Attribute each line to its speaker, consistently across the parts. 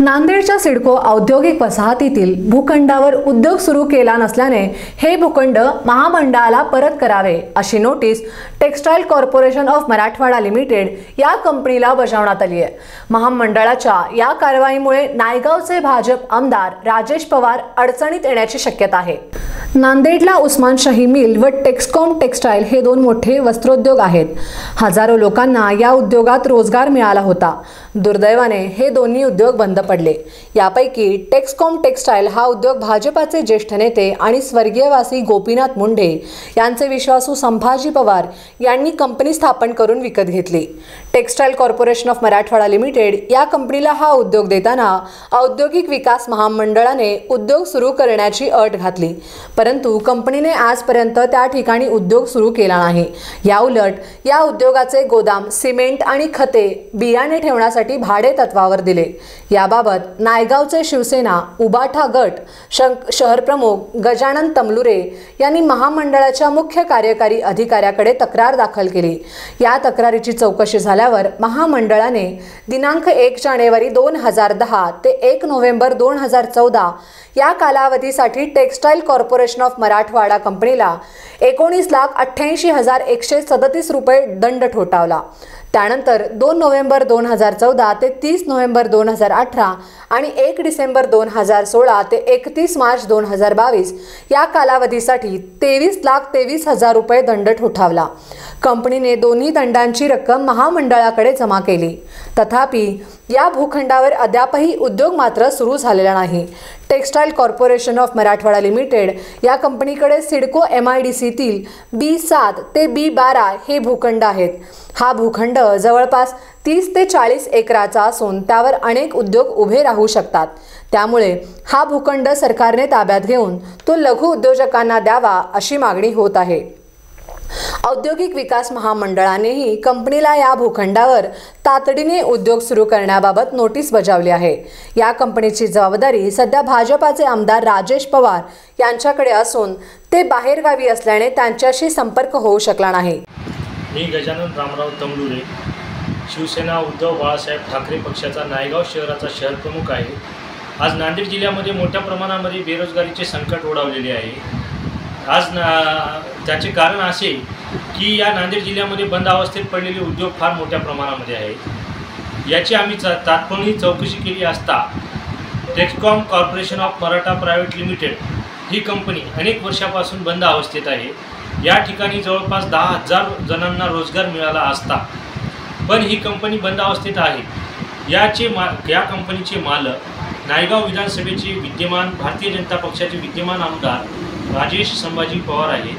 Speaker 1: नांदेडच्या सिडको औद्योगिक वसाहतीतील भूखंडावर उद्योग सुरू केला नसल्याने हे भूखंड महामंडळाला परत करावे अशी notice textile corporation of Marathwada limited या कंपनीला बजावण्यात आली आहे। महामंडळाच्या या कारवाईमुळे नायगावचे भाजप आमदार राजेश पवार अडचणीत येण्याची शक्यता आहे। नांदेडला उस्मानशाही मिल व टेक्सकॉम टेक्सटाईल हे दोन मोठे वस्त्रोद्योग आहेत। हजारो लोकांना या उद्योगात रोजगार मिळाला होता। दुर्दैवाने हे दोन्ही उद्योग बंद पडले। यापैकी टेक्सकॉम टेक्सटाईल हा उद्योग भाजपाचे ज्येष्ठ नेते आणि स्वर्गीयवासी गोपीनाथ मुंडे यांचे विश्वासू संभाजी पवार यांनी कंपनी स्थापन करून विकत घेतली। Textile corporation of Marathwada limited या कंपनीला हा उद्योग देताना औद्योगिक विकास महामंडळाने उद्योग सुरू करण्याची अट घातली, परंतु कंपनीने आजपर्यंत त्या ठिकाणी उद्योग सुरू केला नाही। याउलट या उद्योगाचे गोदाम, सिमेंट आणि खते, बियाणे ठेवण्यासाठी भाडे तत्वावर दिले। याबाबत नायगावचे शिवसेना उबाठा गट शहर प्रमुख गजानन तमलुरे यांनी महामंडळाच्या मुख्य कार्यकारी अधिकाऱ्याकडे तक्रार दाखल केली। या तक्रारीची चौकशी झाल्यावर महामंडळाने दिनांक 1 जानेवारी 2010 ते 1 नोव्हेंबर 2014 या कालावधीसाठी टेक्सटाईल कॉर्पोरेशन ऑफ मराठवाडा कंपनीला 19,88,137 रुपये दंड ठोठावला। त्यानंतर 2 नोव्हेंबर 2014 ते 30 नोव्हेंबर 2018 आणि 1 डिसेंबर 2016 ते 31 मार्च 2022 या कालावधीसाठी 23,23,000 रुपये दंड ठोठावला। कंपनीने दोन्ही दंडांची रक्कम महामंडळाकडे जमा केली। तथापि या भूखंडावर अद्यापही उद्योग मात्र सुरू झालेला नाही। Textile corporation of Marathwada limited या कंपनीकडे सिडको MIDCतील B7 ते B12 हे भूखंड आहेत। हा भूखंड जवळपास 30 ते 40 एकराचा असून त्यावर अनेक उद्योग उभे राहू शकतात। त्यामुळे हा भूखंड सरकारने ताब्यात घेऊन तो लघु उद्योजकांना द्यावा अशी मागणी होत आहे। औद्योगिक विकास महामंडळानेही कंपनीला या भूखंडावर तातडीने उद्योग सुरू करण्याबाबत नोटीस बजावली आहे। या कंपनीची जबाबदारी सध्या भाजपाचे आमदार राजेश पवार यांच्याकडे असून ते बाहेरगावी असल्याने त्यांच्याशी संपर्क होऊ शकला नाही।
Speaker 2: मी गजानन रामराव तमलुरे, शिवसेना उद्धव बाळासाहेब ठाकरे पक्षाचा नायगाव शहराचा शहर प्रमुख आहे। आज नांदेड जिल्ह्यामध्ये मोठ्या प्रमाणामध्ये बेरोजगारीचे संकट ओढावलेले आहे। आज त्याचे कारण असे की या नांदेड जिल्ह्यामध्ये बंद अवस्थेत पडलेले उद्योग फार मोठ्या प्रमाणामध्ये आहेत। याची आम्ही तात्पुरती चौकशी केली असता Texcom corporation of Maratha private limited ही कंपनी अनेक वर्षापासून बंद अवस्थेत आहे। या ठिकाणी जवळपास 10,000 जणांना रोजगार मिळाला असता, पण ही कंपनी बंद अवस्थेत आहे। या कंपनीचे मालक नायगाव विधानसभेचे विद्यमान भारतीय जनता पक्षाचे विद्यमान आमदार राजेश संभाजी पवार आहे।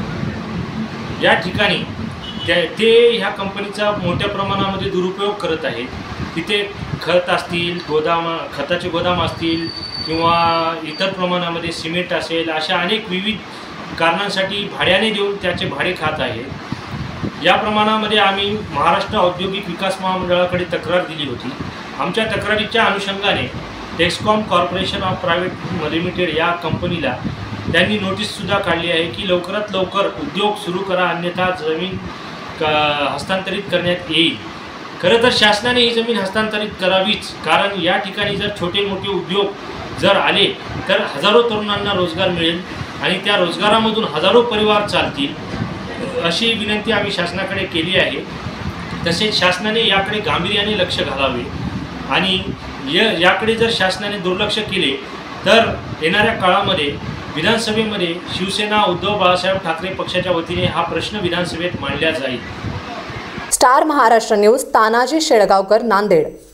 Speaker 2: या ठिकाणी ते ह्या कंपनीचा मोठ्या प्रमाणामध्ये दुरुपयोग करत आहेत। तिथे खत असतील, खताचे गोदाम असतील किंवा इतर प्रमाणामध्ये सिमेंट असेल, अशा अनेक विविध कारणांसाठी भाड्याने देऊन त्याचे भाडे खात आहेत। या प्रमाणामध्ये आम्ही महाराष्ट्र औद्योगिक विकास महामंडळाकडे तक्रार दिली होती। आमच्या तक्रारीच्या अनुषंगाने Texcom corporation of private limited या कंपनीला त्यांनी नोटीससुद्धा काढली आहे की लवकरात लवकर उद्योग सुरू करा, अन्यथा जमीन हस्तांतरित करण्यात येईल। खरं तर शासनाने ही जमीन हस्तांतरित करावीच, कारण या ठिकाणी जर छोटे मोठे उद्योग जर आले तर हजारो तरुणांना रोजगार मिळेल आणि त्या रोजगारामधून हजारो परिवार चालतील, अशी विनंती आम्ही शासनाकडे केली आहे। तसेच शासनाने याकडे गांभीर्याने लक्ष घालावे आणि याकडे जर शासनाने दुर्लक्ष केले तर येणाऱ्या काळामध्ये विधानसभेमध्ये शिवसेना उद्धव बाळासाहेब ठाकरे पक्षाच्या वतीने हा प्रश्न विधानसभेत मांडला जाईल।
Speaker 1: Star Maharashtra news, Tanaji Shelgaonkar, Nanded.